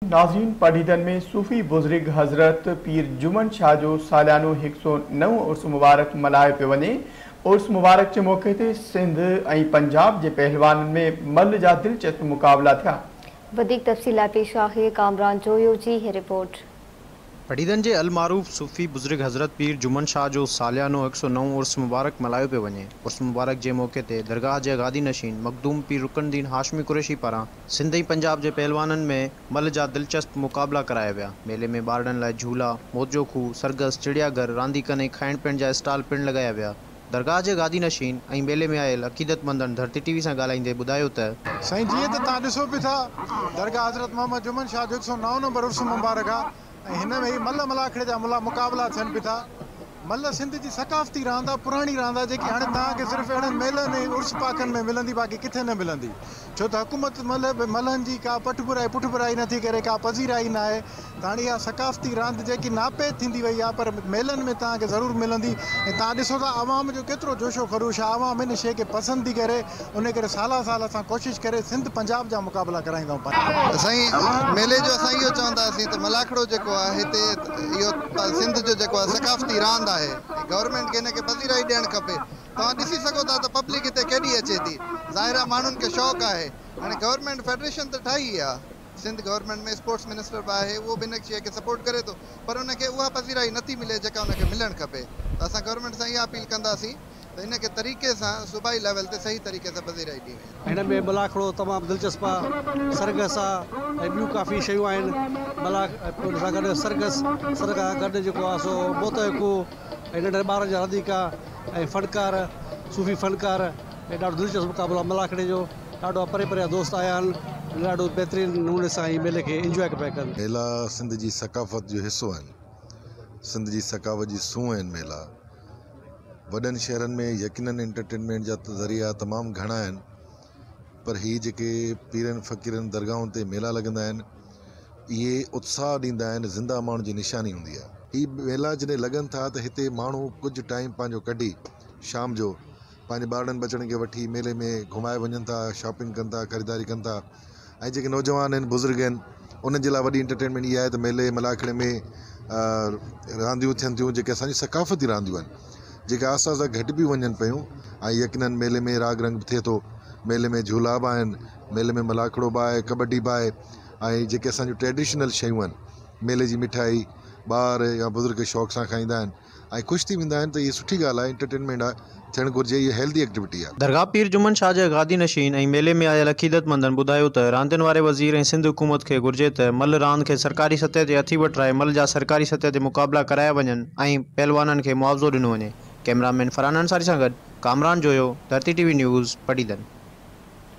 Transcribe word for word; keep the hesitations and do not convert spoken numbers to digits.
नाज़रीन, पढ़ीदन में सूफ़ी बुज़ुर्ग हज़रत पीर जुमन शाह जो सालियानो एक सौ नव उर्स मुबारक मल्हायो पियो वञे। उर्स मुबारक के मौके ते सिंध ऐं पंजाब के पहलवाननि में मल्ल जा दिलचस्प मुकाबला थिया। वधीक तफ़सीलात पेश आहे कामरान जोयो जी ही रिपोर्ट। पढ़ीदन के अलमारूफ सूफ़ी बुज़ुर्ग हज़रत पीर जुमन शाह जो सालियानो एक सौ नौ उर्स मुबारक मल्हायो पियो वञे। उर्स मुबारक के मौके ते दरगाह के गादी नशीन मखदूम पीर रुकनदीन हाशमी कुरैशी पारां सिंध ऐं पंजाब के पहलवाननि में मल्ल जा दिलचस्प मुकाबला कराया विया। मेले में ॿारनि लाइ झूला, मौजो खूह, सरगस, चिड़ियाघर, रांदीकनि ऐं खाइण पीअण जा स्टॉल पिणु लॻाया विया। दरगाह के गादी नशीन ऐं मेले में आयल अक़ीदतमंदनि धरती टीवी से ॻाल्हाईंदे ॿुधायो त साईं जीअं त तव्हां ॾिसो पिया था, दरगाह हज़रत मोहम्मद जुमन शाह जो एक सौ नौ नंबर उर्स मुबारक आहे ऐं हिन में ही मल्ल मलाखड़े जा मुला मुक़ाबला थियनि पिया था। मल्ल सिंध जी सकाफ़ती रांदि आहे, पुराणी रांदि आहे, जेकी हाणे तव्हांखे सिर्फ़ु अहिड़नि मेलनि ऐं उर्स पाकनि में मिलंदी, बाक़ी किथे न मिलंदी। छो त हुकूमत मतिलबु मल्हनि जी का पठबुराई पुठबुराई नथी करे, का पज़ीराई न आहे। त हाणे इहा सकाफ़ती रांदि जेकी नापे थींदी वई आहे, पर मेलनि में तव्हांखे ज़रूरु मिलंदी। ऐं तव्हां ॾिसो था आवाम जो केतिरो जोशो ख़रूश आहे, आवाम इन शइ खे पसंदि थी करे। उन करे साल साल असां कोशिशि करे सिंध पंजाब जा मुक़ाबला कराईंदा आहियूं। साईं मेले जो असां इहो चवंदासीं त मलाखड़ो जेको आहे हिते इहो सिंध जो जेको आहे सकाफ़ती रांदि आहे, गवर्नमेंट खे हिनखे पज़ीराई ॾियणु खपे। तव्हां ॾिसी सघो था त पब्लिक हिते केॾी अचे थी, ज़ाहिर आहे माण्हुनि खे शौक़ु आहे। हाणे गवर्नमेंट फेडरेशन त ठाही आहे, सिंध गवर्नमेंट में स्पोर्ट्स मिनिस्टर बि आहे, उहो बि हिन शइ खे सपोर्ट करे थो, पर उनखे उहा पज़ीराई नथी मिले जेका उनखे मिलणु खपे। त असां गवर्नमेंट सां इहा अपील कंदासीं त हिनखे तरीक़े सां सूबाई लेवल ते सही तरीक़े सां पज़ीराई ॾी वञे। हिन में मलाखड़ो तमामु दिलचस्प आहे, सरगस आहे ऐं ॿियूं काफ़ी शयूं आहिनि। मला हुन सां गॾु सरगस सर खां गॾु जेको आहे सो मोतको ऐं नंढे ॿारनि जा रांदीका ऐं फ़नकार, सूफ़ी फ़नकार ऐं ॾाढो दिलचस्प मुक़ाबलो आहे मलाखड़े जो। ॾाढो परे परे जा दोस्त आया आहिनि, ॾाढो बहितरीनु नमूने सां ई मेले खे इंजॉय पिया कनि। मेला सिंध जी सकाफ़त जो हिसो आहिनि, सिंध जी सकाफ़त जी सूंह आहिनि मेला। वॾनि शहरनि में यकीनन एंटरटेनमेंट जा ज़रिया तमामु घणा आहिनि, पर ही जेके पीरनि फ़क़ीरनि दरगाहुनि ते मेला लॻंदा आहिनि, इहे उत्साह ॾींदा आहिनि, ज़िंदा माण्हुनि जी निशानी हूंदी आहे। ही मेला जॾहिं लॻनि था त हिते माण्हू कुझु टाइम पंहिंजो कढी शाम जो पंहिंजे ॿारनि बचड़नि खे वठी मेले में घुमाए वञनि था, शॉपिंग कनि था, ख़रीदारी कनि था। ऐं जेके नौजवान आहिनि, बुज़ुर्ग आहिनि, उन्हनि जे लाइ वॾी एंटरटेनमेंट इहा आहे त मेले मलाखड़े में रांदियूं थियनि थियूं, जेके असांजी सकाफ़ती रांदियूं आहिनि, जेके आहिस्ता आहिस्ता घटि बि वञनि पियूं। ऐं यकीनन मेले में राग रंग थिए थो, मेले में झूला बि आहिनि, मेले में मलाखड़ो बि आहे, कबड्डी बि आहे। ऐं जेके असांजूं ट्रेडिशनल शयूं आहिनि, मेले जी मिठाई ॿार या बुज़ुर्ग शौक़ सां खाईंदा आहिनि ऐं ख़ुशि थी वेंदा आहिनि। त इहा सुठी ॻाल्हि आहे, एंटरटेनमेंट आहे, थियणु घुरिजे, इहा हेल्दी एक्टिविटी आहे। दरगाह पीर जुमन शाह जे गादी नशीन ऐं मेले में आयल अक़ीदतमंदनि ॿुधायो त रांदियुनि वारे वज़ीर ऐं सिंध हुकूमत खे घुरिजे त मल्ल रांदि खे सरकारी सतह ते हथी वठराए मल्ल जा सरकारी सतह ते मुक़ाबला कराया वञनि ऐं पहलवाननि खे मुआवज़ो ॾिनो वञे। कैमरामैन फरहान अंसारी सां गॾु कामरान जोयो, धरती टीवी न्यूज़, पढ़ीदन।